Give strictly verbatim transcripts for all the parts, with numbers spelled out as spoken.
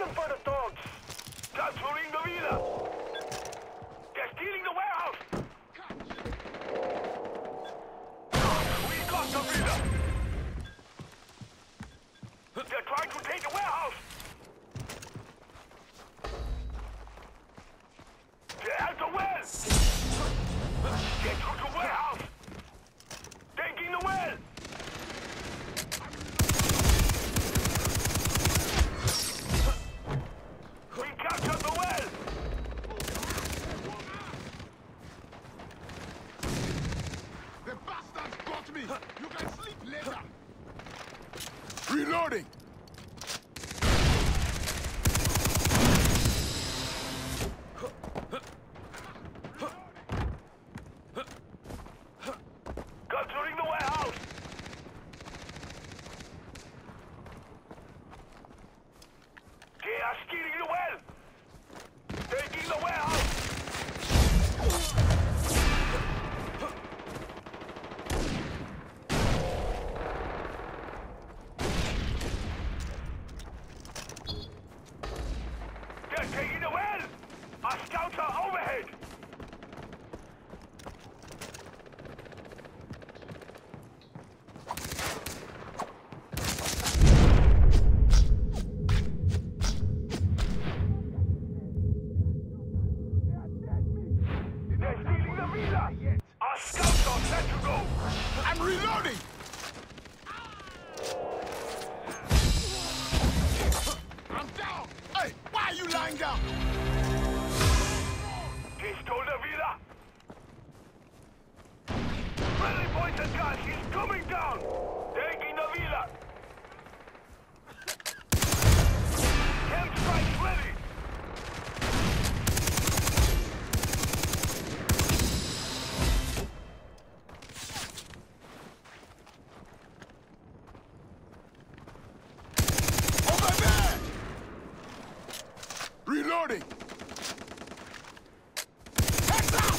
Run for the dogs! Capturing the villa! They're stealing the warehouse! We got the villa! They're trying to take the warehouse! They're at the well! Get to the warehouse! Taking the well! We captured the well! The bastards got me! You can sleep later! Reloading! Capturing the warehouse! They are stealing the well! Taking the warehouse! They're taking the well! Our scouts are overhead! They're stealing the villa! Our scouts are set to go! I'm reloading! I'm down! Hey, why are you lying down? He stole the villa! Friendly poison gas is coming down! Taking the villa! Camp strike ready! Over there! Reloading! Heads up!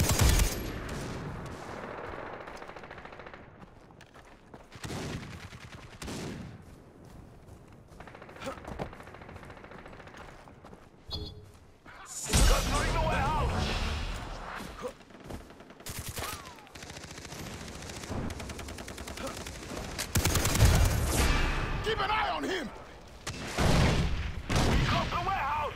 Capturing the warehouse! Keep an eye on him! We got the warehouse!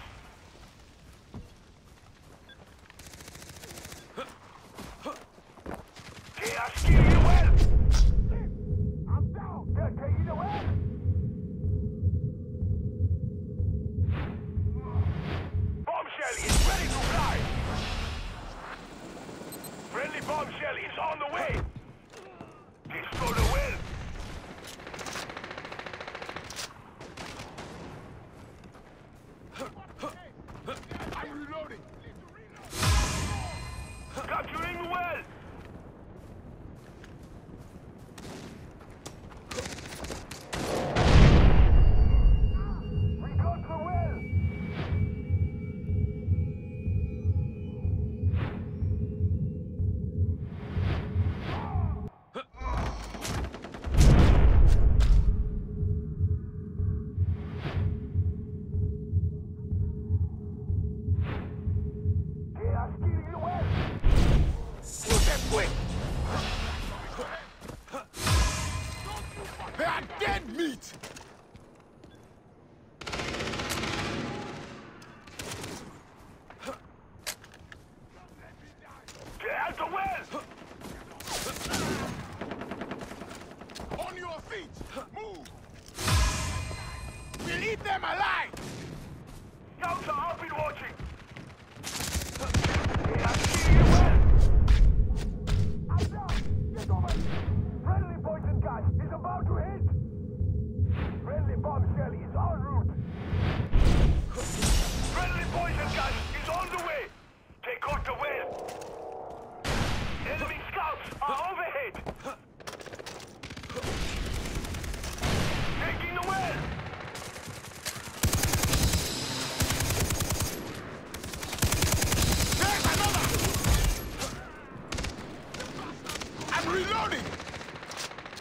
They are stealing the well! I'm down! They're taking the well! Bombshell is ready to fly! Friendly bombshell is on the way! They stole the well! I'm reloading! Capturing the well! We got the well! They are stealing the well! Shoot them quick! They are dead meat! They're at the well! On your feet! Move! We'll eat them alive! Scouts are up and watching! They are stealing the well! I'm down! Get over here! Friendly poison gas is about to hit! Friendly bombshell is en route! Friendly poison gas is on the way! Take out the well! Enemy scouts are overhead! Taking the well! There's another! I'm reloading!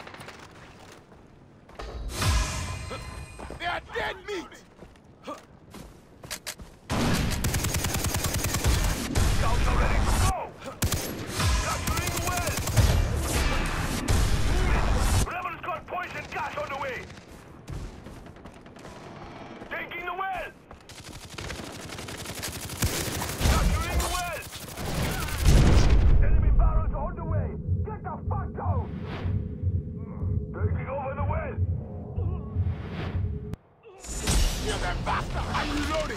They are dead meat! Kill them faster! I'm reloading!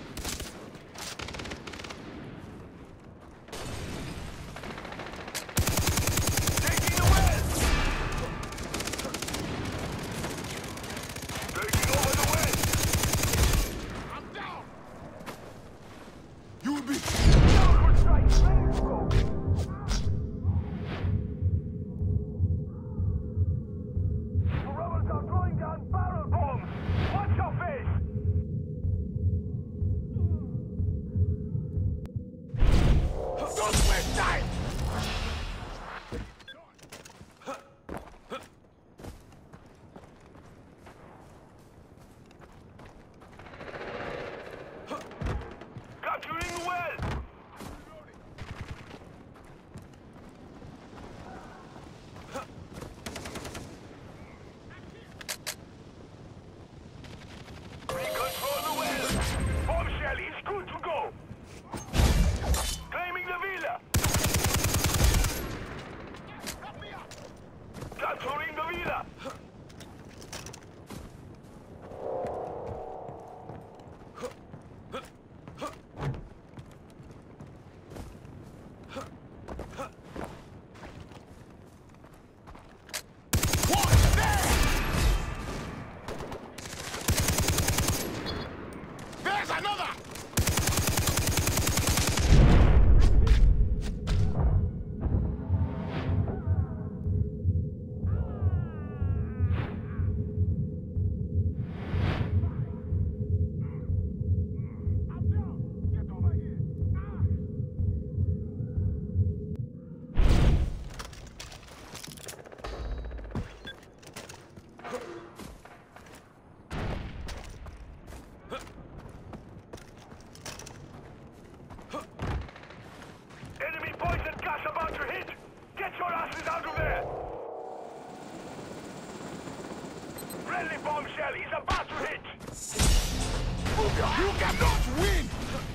Taking the well! Taking over the well! I'm down! You will be... Downward strike, ready to go! The rebels are throwing down barrel bombs! Watch your face! Don't waste time! Capturing the well! We control the well! Bombshell is good to go! Claiming the villa! Help me up! Capturing the villa! One there! There's another! I'm down! Get over here! Ah! Enemy poison gas about to hit! Get your asses out of there! Friendly bombshell is about to hit! You cannot win!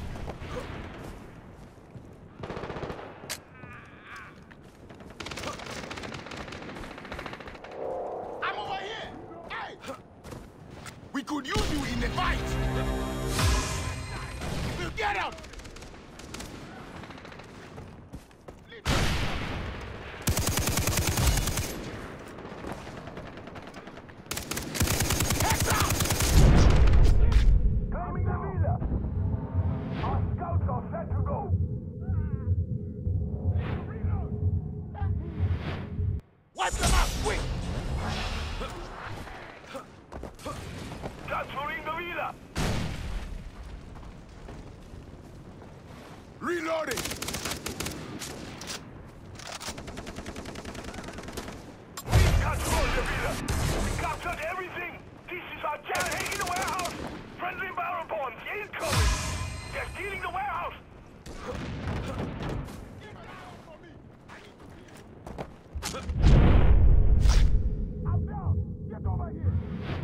I'm over here! Hey! We could use you in the fight! We'll get out! Heads up! Claiming the villa! Our scouts are set to go! Wipe them out, quick! Capturing the villa! Reloading! We control the villa! We captured everything! This is our chance! Taking the warehouse! Friendly barrel bombs incoming! They're stealing the warehouse! I'm down! Get over here!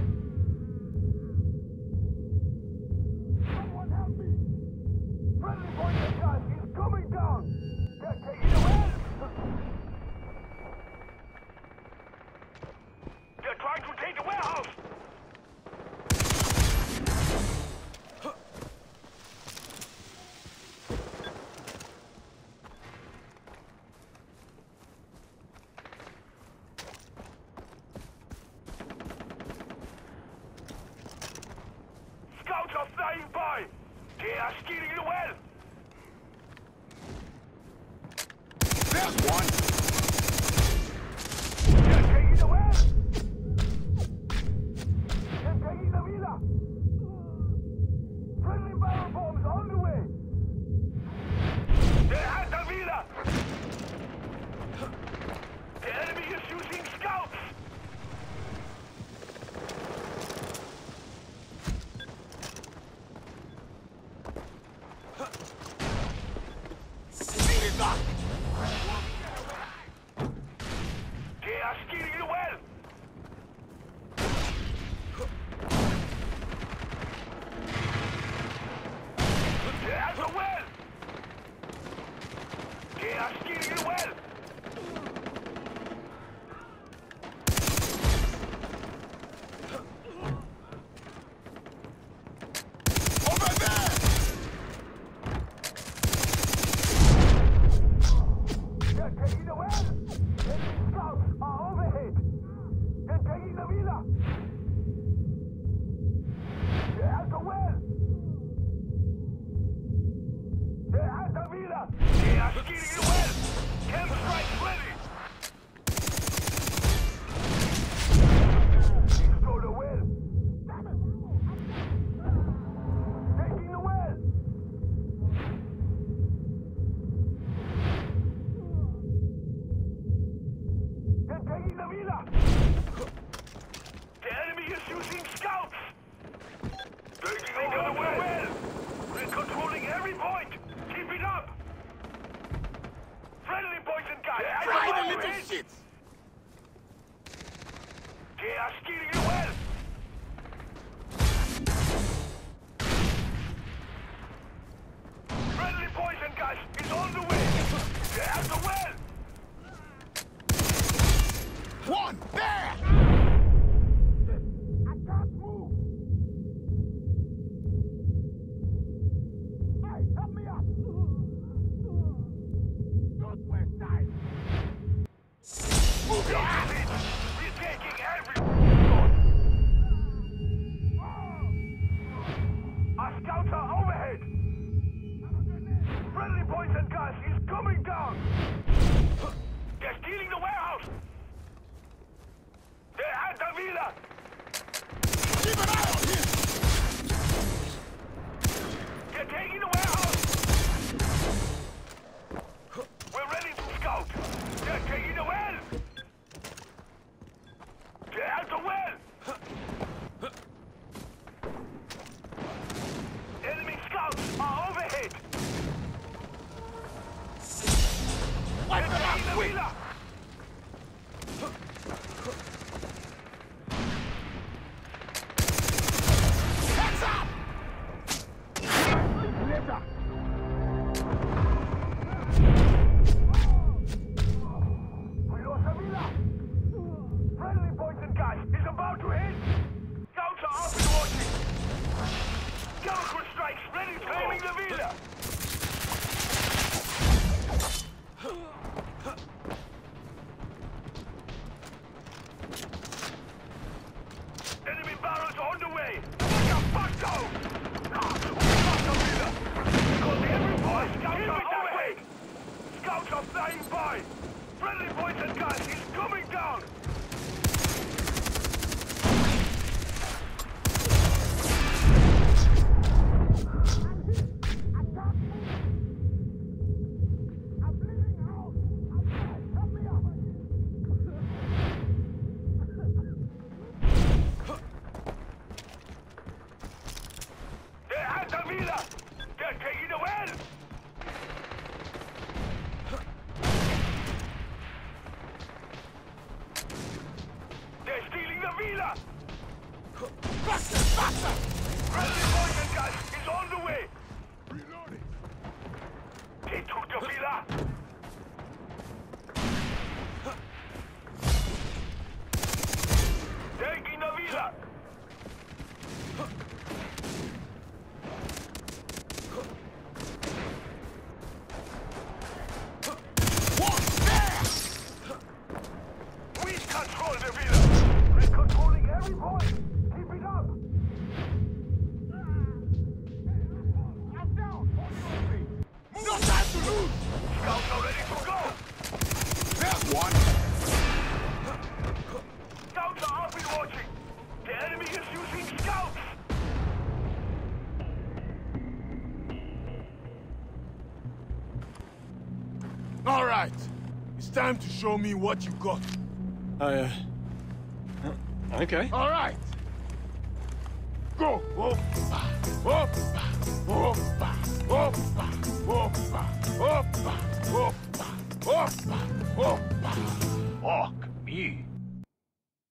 Someone help me! Friendly poison gas is coming down! They're taking the well! They're trying to take the warehouse! Scouts are flying by! They are stealing the well! There's one! They're taking the well! They're taking the villa! Friendly barrel bombs on the way! They had the villa! The enemy is using scouts! the villa! They're at the well! They're at the villa! They are stealing the well! Camp strike ready! Destroy the well! Damn it! Taking the well! They're taking the villa! The enemy is using scouts! Taking over the well! We're controlling every point! Keep it up! Friendly boys and guys! Try the little shits! They are stealing the well! Friendly boys and guys is on the way! They're at the well! One! There! I can't move! Hey, help me up! Don't waste time! Move your ass! We're taking every... Our scouts are overhead! Friendly boys and guys is coming down! They're stealing the warehouse! They're at the villa! Keep an eye on him! They're taking the warehouse! We're ready to scout! They're taking the well! They're at the well! Enemy scouts are overhead! Wipe They're them out, taking the quick! villa! Hands up! Later! We lost the villa! Friendly boys and guys is about to hit! Scouts are up and watching! Chemical strikes ready claiming the villa! Enemy barrels on the way! What the fuck go? Lost the villa! Got every boy! Scouts are overhead! Scouts are flying by! Friendly boys and guys is coming down! I'm bleeding out! Help me up! They're at the villa! They're taking the well! They're stealing the villa! Faster! Faster! Friendly boys and guys is on the way! Reloading! They took the villa! Taking the villa! One! There! We control the villa! We're controlling every point! Keep it up! I'm down! On your feet! No time to lose! Scouts are ready to go! There's one! Scouts are up and watching! The enemy is using scouts! All right. It's time to show me what you got. Uh, okay. All right. Go. Oppa, oppa, oppa, oppa, oppa, oppa, oppa, oppa, oppa. Fuck me!